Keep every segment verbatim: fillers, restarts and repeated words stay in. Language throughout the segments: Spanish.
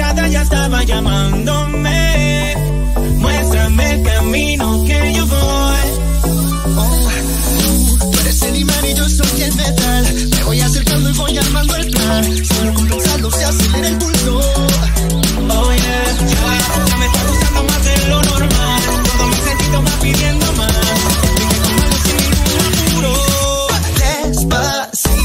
madrugada ya estaba llamándome. Muéstrame el camino que yo voy. Oh, tú eres el imán y yo soy el metal. Me voy acercando y voy armando el plan. Solo con pensarlo se acelera el pulso. Oh yeah, ya, ya me está gustando más de lo normal. Todo mi sentido va pidiendo más. Dije tomarlo sin ningún apuro. Despacito.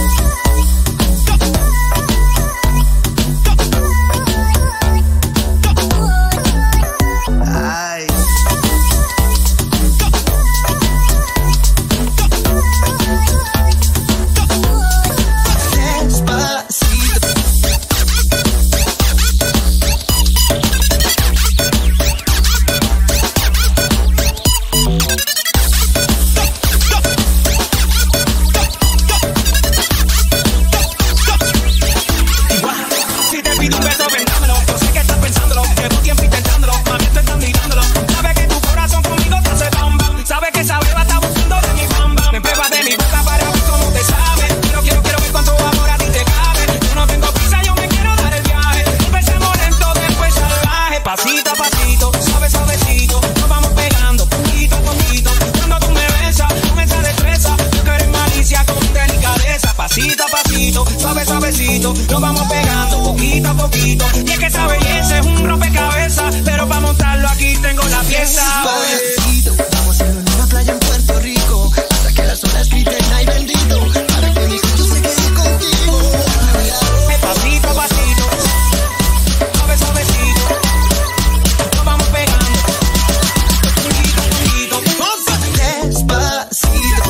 Suave, suavecito, nos vamos pegando poquito a poquito. Y es que esa belleza es un rompecabezas, pero para montarlo aquí tengo la pieza. Suavecito, vamos a ir en una playa en Puerto Rico, hasta que las olas griten ay bendito, para que mi cuento se quede contigo. Pasito a pasito, suave, suavecito, nos vamos pegando poquito a poquito. Despacito.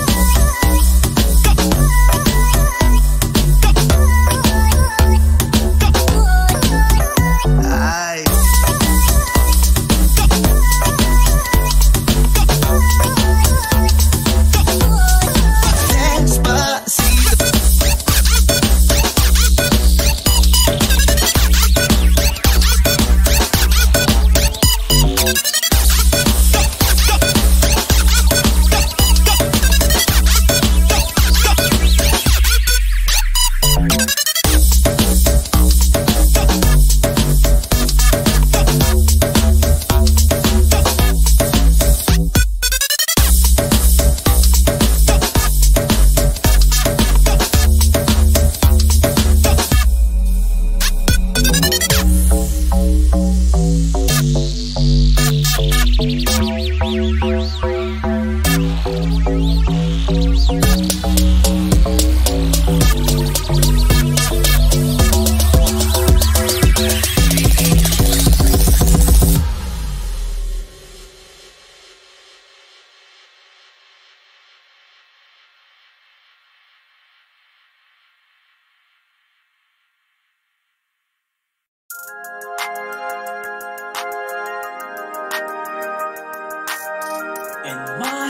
In my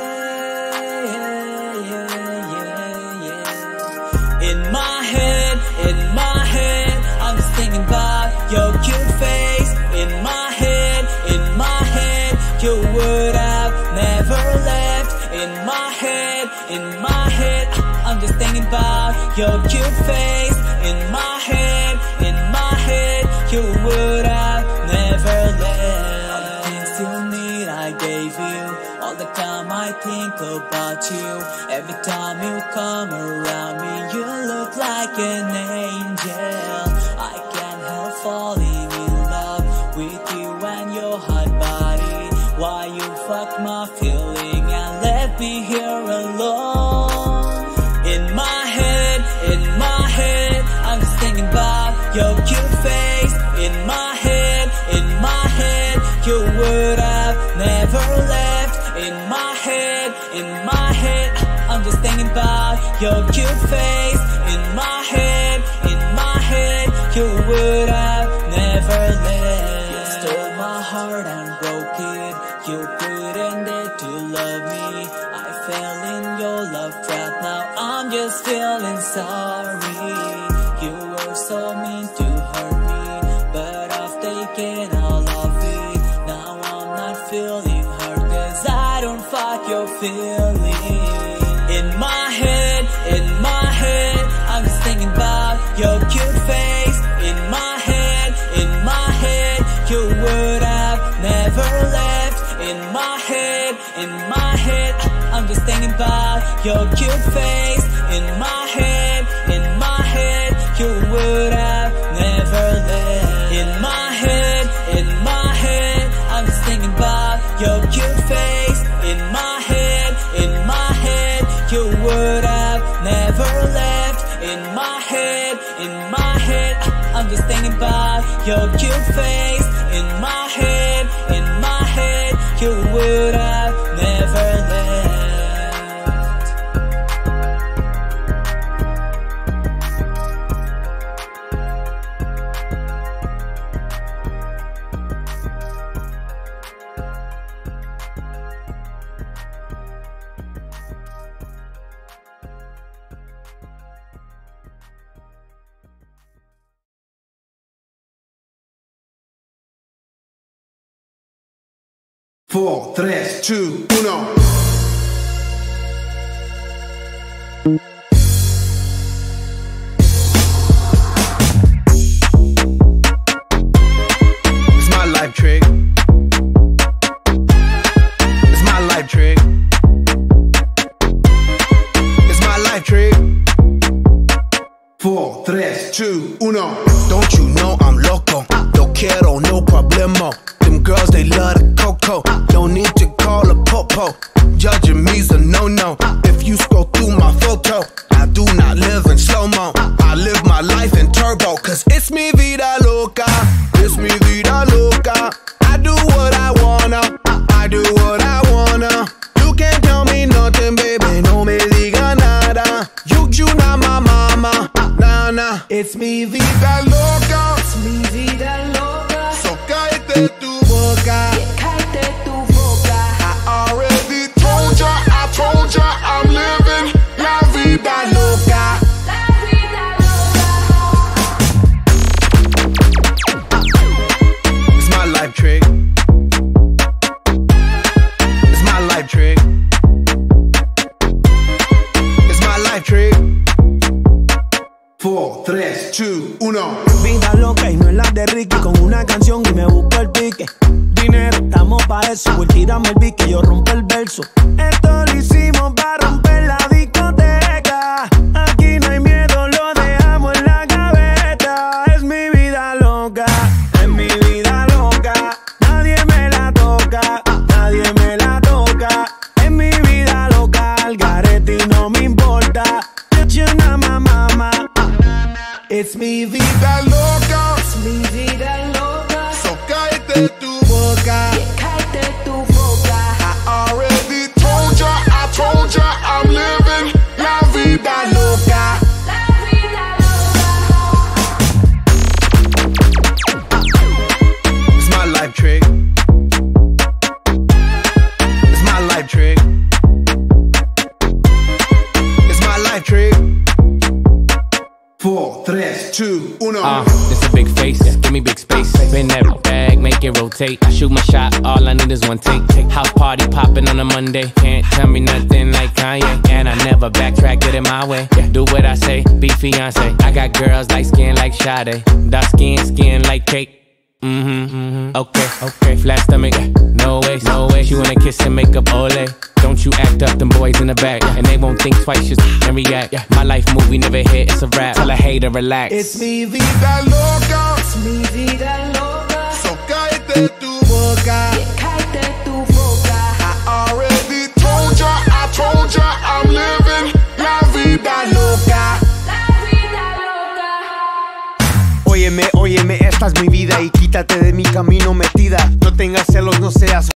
head, yeah, yeah, yeah. In my head, in my head, I'm just thinking about your cute face. In my head, in my head, you would have never left. In my head, in my head, I'm just thinking about your cute face. In my head, in my head, you would have never left. All the things you need, I gave you. All the time I think about you. Every time you come around me, you look like an angel. I can't help falling in love with you and your hot body. Why you fuck my feeling and left me here alone? In my head, in my head, I'm just thinking about your cute face. In my head, in my head, you would have never left. In my head, in my head, I'm just thinking about your cute face. In my head, in my head, you would have never left. You stole my heart and broke it. You couldn't dare to love me. I fell in your love trap. Now I'm just feeling sorry. You were so mean to hurt me, but I've taken all of it. Now I'm not feeling hurt, cause I don't fuck your feelings. In my head, in my head, I'm just thinking about your cute face. In my head, in my head, in my head, I'm just thinking about your cute face. In my head, in my head, you would have never left. In my head, in my head, I'm just thinking about your cute face. In my head, in my head, you would have never left. In my head, in my head, I'm just thinking about your cute face. In my head, in my head, you would have never left. four, tres, two, uno. It's my life trick. It's my life trick. It's my life trick. four, tres, two, uno. Don't you know I'm loco? No quiero, no problemo. Them girls, they love the cocoa. No need to call a popo. Judging me's a no-no. If you scroll through my photo, I do not live in slow-mo. I live my life in turbo. Cause it's mi vida loca. It's mi vida loca. I do what I wanna. I do what I wanna. You can't tell me nothing, baby. No me diga nada. You, you not my mama. Nah, nah. It's mi vida loca. It's mi vida loca. So cállate tu boca. Cállate tu boca. I already told ya, I told ya, I'm living la vida loca. La vida loca. It's my life trick. It's my life trick. It's my life trick. four, tres, two, uno. Vida loca y no es la de Ricky. Con una canción y me busco el pique. Dinero, estamos pa' eso. Voy tirarme el beat que yo rompo el verso. Esto lo hicimos pa' romper la discoteca. Aquí no hay miedo, lo dejamos en la gaveta. Es mi vida loca, es mi vida loca. Nadie me la toca, nadie me la toca. Es mi vida loca, al garete y no me importa. Yo na ma mama. It's mi vida loca. Es mi vida loca. So cállate tu boca. Cállate tu boca. I already told ya, I told ya, I'm living la vida loca. La vida loca. It's my life trick. It's my life trick. It's my life trick. four, tres, two, uno. Uh, it's a big face, give me big space. Spin that bag, make it rotate. I shoot my shot, all I need is one take. House party popping on a Monday. Can't tell me nothing like Kanye. And I never backtrack, get it my way. Yeah, do what I say, be fiance. I got girls light skin like Sade. Dark skin, skin like cake. Mm-hmm, mm-hmm, okay, okay. Flat stomach, no way, no way. She wanna kiss and make up, ole. Don't you act up, them boys in the back. And they won't think twice, just and react. My life movie never hit, it's a rap. Tell a hater, relax. It's mi vida. Vida loca. Es mi vida loca. So cállate tu boca. Cállate tu boca. I already told ya, I told ya, I'm living la vida loca. La vida loca. Óyeme, óyeme, esta es mi vida y quítate de mi camino metida. No tengas celos, no seas